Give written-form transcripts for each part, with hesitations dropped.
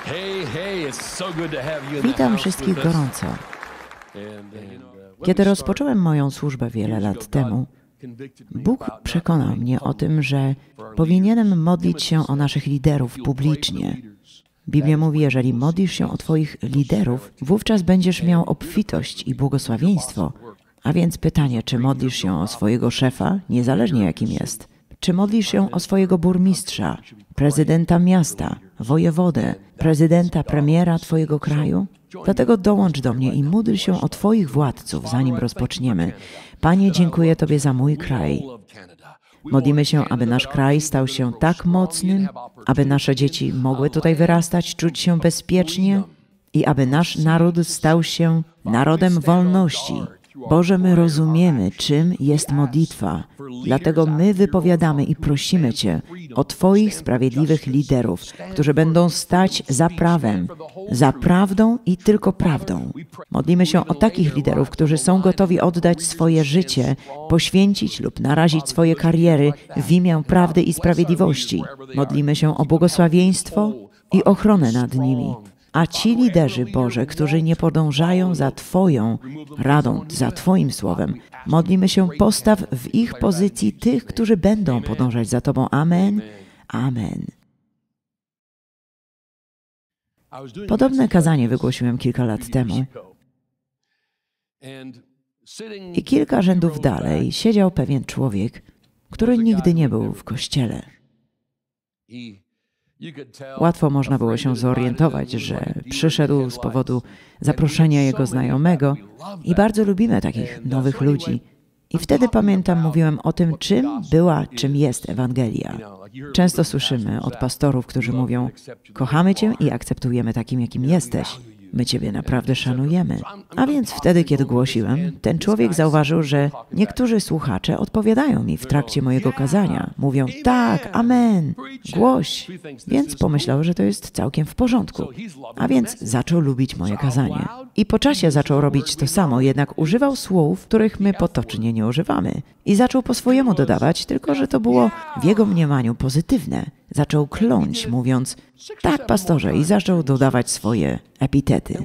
Witam wszystkich gorąco. Kiedy rozpocząłem moją służbę wiele lat temu, Bóg przekonał mnie o tym, że powinienem modlić się o naszych liderów publicznie. Biblia mówi, jeżeli modlisz się o Twoich liderów, wówczas będziesz miał obfitość i błogosławieństwo. A więc pytanie, czy modlisz się o swojego szefa, niezależnie jakim jest? Czy modlisz się o swojego burmistrza, prezydenta miasta, wojewodę, prezydenta, premiera Twojego kraju? Dlatego dołącz do mnie i módl się o Twoich władców, zanim rozpoczniemy. Panie, dziękuję Tobie za mój kraj. Modlimy się, aby nasz kraj stał się tak mocnym, aby nasze dzieci mogły tutaj wyrastać, czuć się bezpiecznie i aby nasz naród stał się narodem wolności. Boże, my rozumiemy, czym jest modlitwa. Dlatego my wypowiadamy i prosimy Cię o Twoich sprawiedliwych liderów, którzy będą stać za prawem, za prawdą i tylko prawdą. Modlimy się o takich liderów, którzy są gotowi oddać swoje życie, poświęcić lub narazić swoje kariery w imię prawdy i sprawiedliwości. Modlimy się o błogosławieństwo i ochronę nad nimi. A ci liderzy, Boże, którzy nie podążają za Twoją radą, za Twoim słowem, modlimy się, postaw w ich pozycji tych, którzy będą podążać za Tobą. Amen. Amen. Podobne kazanie wygłosiłem kilka lat temu. I kilka rzędów dalej siedział pewien człowiek, który nigdy nie był w kościele. Łatwo można było się zorientować, że przyszedł z powodu zaproszenia jego znajomego i bardzo lubimy takich nowych ludzi. I wtedy pamiętam, mówiłem o tym, czym jest Ewangelia. Często słyszymy od pastorów, którzy mówią: kochamy Cię i akceptujemy takim, jakim jesteś. My Ciebie naprawdę szanujemy. A więc wtedy, kiedy głosiłem, ten człowiek zauważył, że niektórzy słuchacze odpowiadają mi w trakcie mojego kazania. Mówią: tak, amen, głoś. Więc pomyślał, że to jest całkiem w porządku. A więc zaczął lubić moje kazanie. I po czasie zaczął robić to samo, jednak używał słów, których my potocznie nie używamy. I zaczął po swojemu dodawać, tylko że to było w jego mniemaniu pozytywne. Zaczął kląć, mówiąc: tak, pastorze, i zaczął dodawać swoje epitety.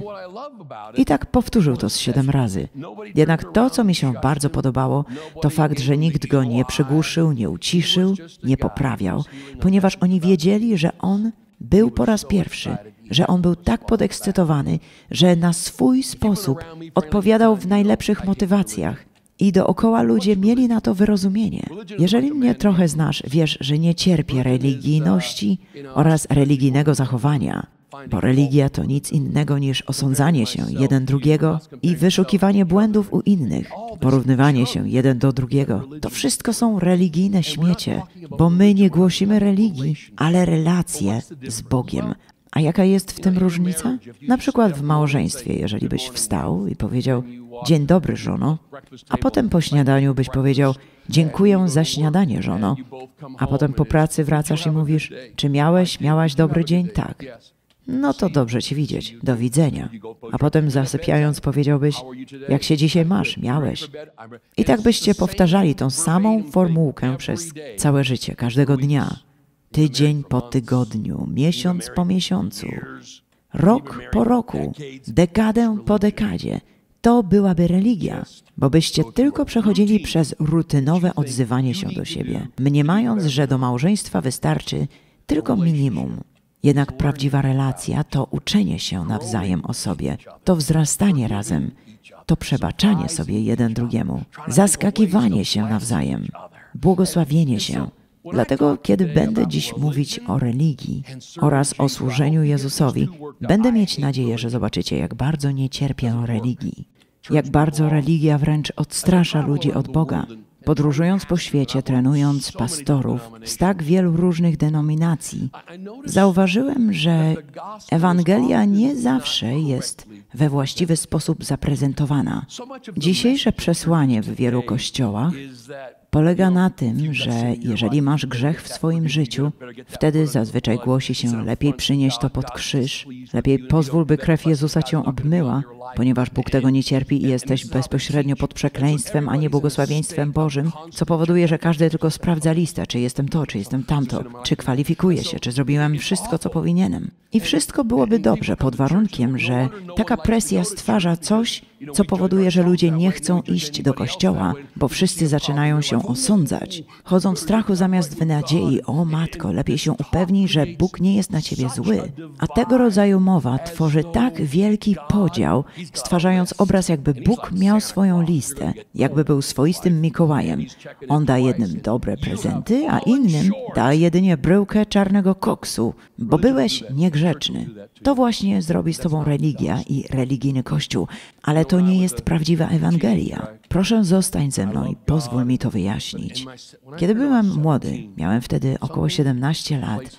I tak powtórzył to z 7 razy. Jednak to, co mi się bardzo podobało, to fakt, że nikt go nie przygłuszył, nie uciszył, nie poprawiał, ponieważ oni wiedzieli, że on był po raz pierwszy, że on był tak podekscytowany, że na swój sposób odpowiadał w najlepszych motywacjach. I dookoła ludzie mieli na to wyrozumienie. Jeżeli mnie trochę znasz, wiesz, że nie cierpię religijności oraz religijnego zachowania, bo religia to nic innego niż osądzanie się jeden drugiego i wyszukiwanie błędów u innych, porównywanie się jeden do drugiego. To wszystko są religijne śmiecie, bo my nie głosimy religii, ale relacje z Bogiem. A jaka jest w tym różnica? Na przykład w małżeństwie, jeżeli byś wstał i powiedział: dzień dobry, żono, a potem po śniadaniu byś powiedział: dziękuję za śniadanie, żono, a potem po pracy wracasz i mówisz: czy miałaś dobry dzień? Tak. No to dobrze Cię widzieć, do widzenia. A potem zasypiając powiedziałbyś: jak się dzisiaj masz? Miałeś. I tak byście powtarzali tą samą formułkę przez całe życie, każdego dnia. Tydzień po tygodniu, miesiąc po miesiącu, rok po roku, dekadę po dekadzie. To byłaby religia, bo byście tylko przechodzili przez rutynowe odzywanie się do siebie, mniemając, że do małżeństwa wystarczy tylko minimum. Jednak prawdziwa relacja to uczenie się nawzajem o sobie, to wzrastanie razem, to przebaczanie sobie jeden drugiemu, zaskakiwanie się nawzajem, błogosławienie się. Dlatego, kiedy będę dziś mówić o religii oraz o służeniu Jezusowi, będę mieć nadzieję, że zobaczycie, jak bardzo nie cierpię religii, jak bardzo religia wręcz odstrasza ludzi od Boga. Podróżując po świecie, trenując pastorów z tak wielu różnych denominacji, zauważyłem, że Ewangelia nie zawsze jest we właściwy sposób zaprezentowana. Dzisiejsze przesłanie w wielu kościołach polega na tym, że jeżeli masz grzech w swoim życiu, wtedy zazwyczaj głosi się: lepiej przynieś to pod krzyż, lepiej pozwól, by krew Jezusa cię obmyła, ponieważ Bóg tego nie cierpi i jesteś bezpośrednio pod przekleństwem, a nie błogosławieństwem Bożym, co powoduje, że każdy tylko sprawdza listę, czy jestem to, czy jestem tamto, czy kwalifikuję się, czy zrobiłem wszystko, co powinienem. I wszystko byłoby dobrze pod warunkiem, że taka presja stwarza coś, co powoduje, że ludzie nie chcą iść do kościoła, bo wszyscy zaczynają się osądzać. Chodzą w strachu zamiast w nadziei: o matko, lepiej się upewnij, że Bóg nie jest na ciebie zły. A tego rodzaju mowa tworzy tak wielki podział, stwarzając obraz, jakby Bóg miał swoją listę, jakby był swoistym Mikołajem. On da jednym dobre prezenty, a innym da jedynie bryłkę czarnego koksu, bo byłeś niegrzeczny. To właśnie zrobi z tobą religia i religijny kościół, ale to nie jest prawdziwa Ewangelia. Proszę, zostań ze mną i pozwól mi to wyjaśnić. Kiedy byłem młody, miałem wtedy około 17 lat,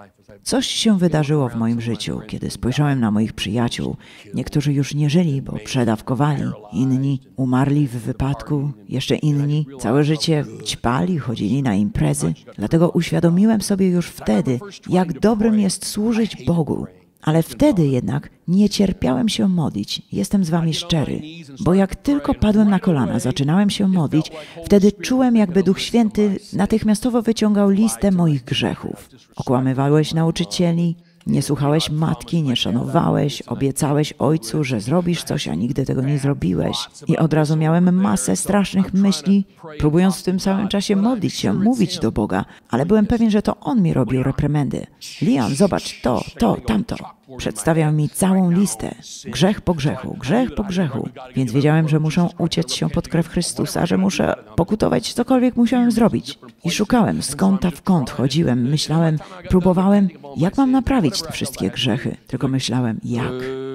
coś się wydarzyło w moim życiu, kiedy spojrzałem na moich przyjaciół. Niektórzy już nie żyli, bo przedawkowali, inni umarli w wypadku, jeszcze inni całe życie ćpali, chodzili na imprezy. Dlatego uświadomiłem sobie już wtedy, jak dobrym jest służyć Bogu. Ale wtedy jednak nie cierpiałem się modlić. Jestem z wami szczery. Bo jak tylko padłem na kolana, zaczynałem się modlić, wtedy czułem, jakby Duch Święty natychmiastowo wyciągał listę moich grzechów. Okłamywałeś nauczycieli, nie słuchałeś matki, nie szanowałeś, obiecałeś ojcu, że zrobisz coś, a nigdy tego nie zrobiłeś. I od razu miałem masę strasznych myśli, próbując w tym samym czasie modlić się, mówić do Boga, ale byłem pewien, że to On mi robił reprymendy. Leon, zobacz to, tamto. Przedstawiał mi całą listę. Grzech po grzechu, grzech po grzechu. Więc wiedziałem, że muszę uciec się pod krew Chrystusa, że muszę pokutować, cokolwiek musiałem zrobić. I szukałem, z kąta w kąt chodziłem, myślałem, próbowałem, jak mam naprawić te wszystkie grzechy. Tylko myślałem, jak?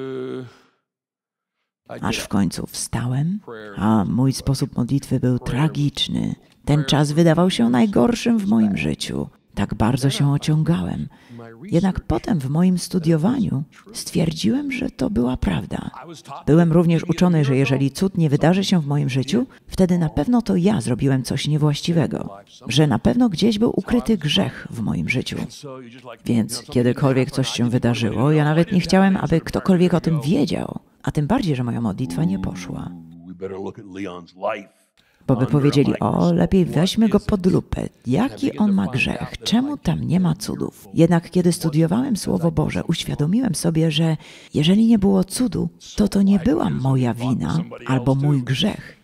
Aż w końcu wstałem, a mój sposób modlitwy był tragiczny. Ten czas wydawał się najgorszym w moim życiu. Tak bardzo się ociągałem. Jednak potem w moim studiowaniu stwierdziłem, że to była prawda. Byłem również uczony, że jeżeli cud nie wydarzy się w moim życiu, wtedy na pewno to ja zrobiłem coś niewłaściwego. Że na pewno gdzieś był ukryty grzech w moim życiu. Więc kiedykolwiek coś się wydarzyło, ja nawet nie chciałem, aby ktokolwiek o tym wiedział. A tym bardziej, że moja modlitwa nie poszła. Bo by powiedzieli: o, lepiej weźmy go pod lupę. Jaki on ma grzech? Czemu tam nie ma cudów? Jednak kiedy studiowałem Słowo Boże, uświadomiłem sobie, że jeżeli nie było cudu, to nie była moja wina albo mój grzech.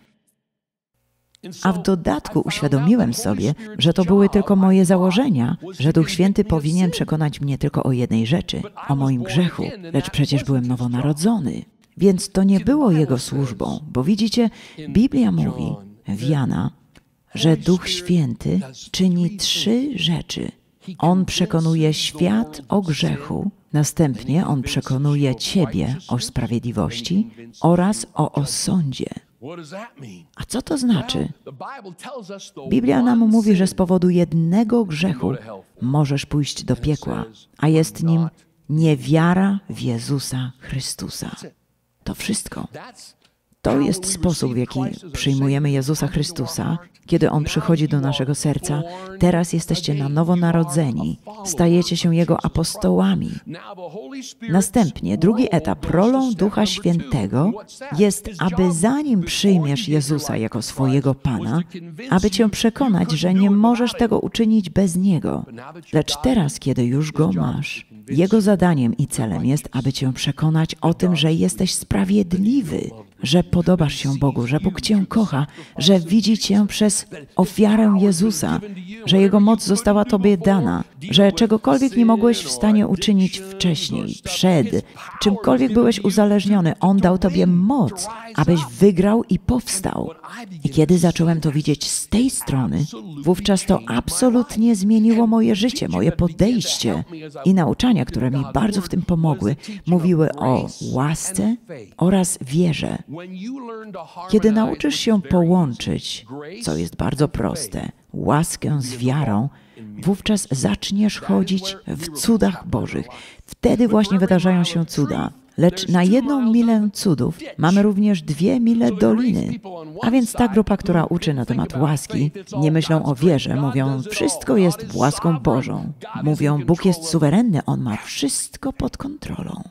A w dodatku uświadomiłem sobie, że to były tylko moje założenia, że Duch Święty powinien przekonać mnie tylko o jednej rzeczy, o moim grzechu, lecz przecież byłem nowonarodzony. Więc to nie było Jego służbą, bo widzicie, Biblia mówi w Jana, że Duch Święty czyni 3 rzeczy. On przekonuje świat o grzechu, następnie On przekonuje ciebie o sprawiedliwości oraz o osądzie. A co to znaczy? Biblia nam mówi, że z powodu jednego grzechu możesz pójść do piekła, a jest nim niewiara w Jezusa Chrystusa. To wszystko. To jest sposób, w jaki przyjmujemy Jezusa Chrystusa, kiedy On przychodzi do naszego serca. Teraz jesteście na nowo narodzeni, stajecie się Jego apostołami. Następnie drugi etap, rolą Ducha Świętego jest, aby zanim przyjmiesz Jezusa jako swojego Pana, aby cię przekonać, że nie możesz tego uczynić bez Niego. Lecz teraz, kiedy już Go masz, Jego zadaniem i celem jest, aby cię przekonać o tym, że jesteś sprawiedliwy, że podobasz się Bogu, że Bóg cię kocha, że widzi cię przez ofiarę Jezusa, że Jego moc została tobie dana, że czegokolwiek nie mogłeś w stanie uczynić wcześniej, przed, czymkolwiek byłeś uzależniony, On dał tobie moc, abyś wygrał i powstał. I kiedy zacząłem to widzieć z tej strony, wówczas to absolutnie zmieniło moje życie, moje podejście i nauczania, które mi bardzo w tym pomogły, mówiły o łasce oraz wierze. Kiedy nauczysz się połączyć, co jest bardzo proste, łaskę z wiarą, wówczas zaczniesz chodzić w cudach Bożych. Wtedy właśnie wydarzają się cuda. Lecz na 1 milę cudów mamy również 2 mile doliny. A więc ta grupa, która uczy na temat łaski, nie myślą o wierze, mówią, wszystko jest łaską Bożą. Mówią, Bóg jest suwerenny, On ma wszystko pod kontrolą.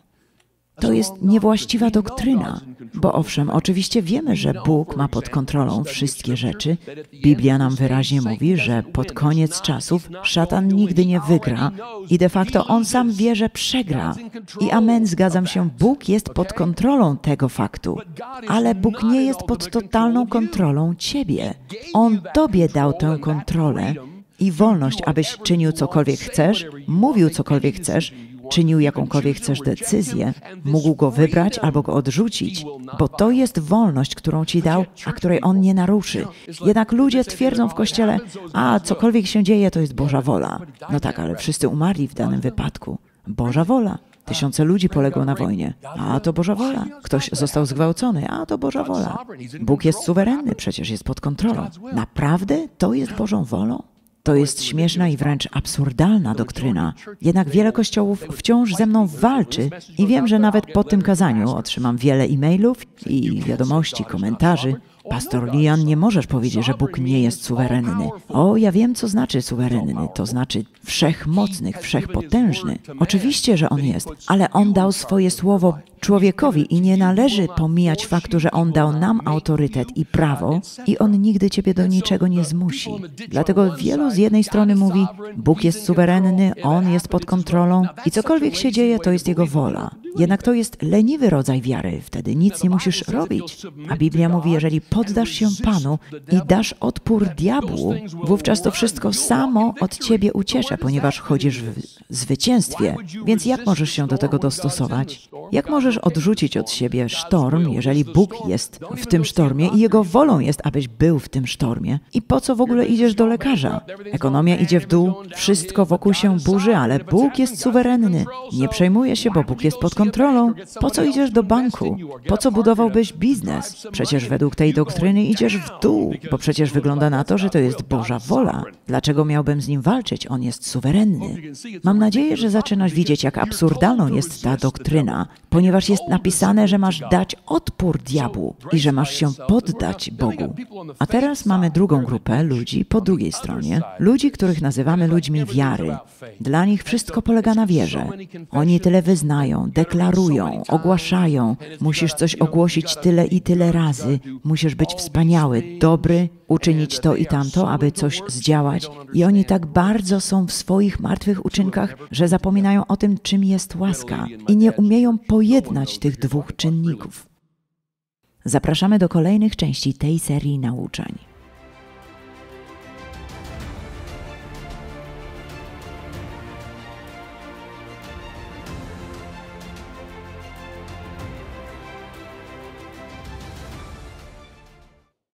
To jest niewłaściwa doktryna, bo owszem, oczywiście wiemy, że Bóg ma pod kontrolą wszystkie rzeczy. Biblia nam wyraźnie mówi, że pod koniec czasów szatan nigdy nie wygra i de facto on sam wie, że przegra. I amen, zgadzam się, Bóg jest pod kontrolą tego faktu, ale Bóg nie jest pod totalną kontrolą ciebie. On tobie dał tę kontrolę i wolność, abyś czynił cokolwiek chcesz, mówił cokolwiek chcesz, czynił jakąkolwiek chcesz decyzję, mógł go wybrać albo go odrzucić, bo to jest wolność, którą ci dał, a której on nie naruszy. Jednak ludzie twierdzą w Kościele, a cokolwiek się dzieje, to jest Boża wola. No tak, ale wszyscy umarli w danym wypadku. Boża wola. Tysiące ludzi poległo na wojnie. A to Boża wola. Ktoś został zgwałcony. A to Boża wola. Bóg jest suwerenny, przecież jest pod kontrolą. Naprawdę to jest Bożą wolą? To jest śmieszna i wręcz absurdalna doktryna. Jednak wiele kościołów wciąż ze mną walczy i wiem, że nawet po tym kazaniu otrzymam wiele e-mailów i wiadomości, komentarzy. Pastor Lian, nie możesz powiedzieć, że Bóg nie jest suwerenny. O, ja wiem, co znaczy suwerenny. To znaczy wszechmocny, wszechpotężny. Oczywiście, że On jest, ale On dał swoje słowo człowiekowi i nie należy pomijać faktu, że On dał nam autorytet i prawo i On nigdy ciebie do niczego nie zmusi. Dlatego wielu z jednej strony mówi, Bóg jest suwerenny, On jest pod kontrolą i cokolwiek się dzieje, to jest Jego wola. Jednak to jest leniwy rodzaj wiary, wtedy nic nie musisz robić. A Biblia mówi, jeżeli poddasz się Panu i dasz odpór diabłu, wówczas to wszystko samo od ciebie uciecze, ponieważ chodzisz w zwycięstwie. Więc jak możesz się do tego dostosować? Jak możesz odrzucić od siebie sztorm, jeżeli Bóg jest w tym sztormie i Jego wolą jest, abyś był w tym sztormie? I po co w ogóle idziesz do lekarza? Ekonomia idzie w dół, wszystko wokół się burzy, ale Bóg jest suwerenny. Nie przejmuje się, bo Bóg jest pod kontrolą. Po co idziesz do banku? Po co budowałbyś biznes? Przecież według tej doktryny idziesz w dół, bo przecież wygląda na to, że to jest Boża wola. Dlaczego miałbym z Nim walczyć? On jest suwerenny. Mam nadzieję, że zaczynasz widzieć, jak absurdalną jest ta doktryna, ponieważ jest napisane, że masz dać odpór diabłu i że masz się poddać Bogu. A teraz mamy drugą grupę ludzi po drugiej stronie, ludzi, których nazywamy ludźmi wiary. Dla nich wszystko polega na wierze. Oni tyle wyznają, deklarują, ogłaszają. Musisz coś ogłosić tyle i tyle razy. Musisz być wspaniały, dobry, uczynić to i tamto, aby coś zdziałać. I oni tak bardzo są w swoich martwych uczynkach, że zapominają o tym, czym jest łaska i nie umieją pojednać tych dwóch czynników. Zapraszamy do kolejnych części tej serii nauczań.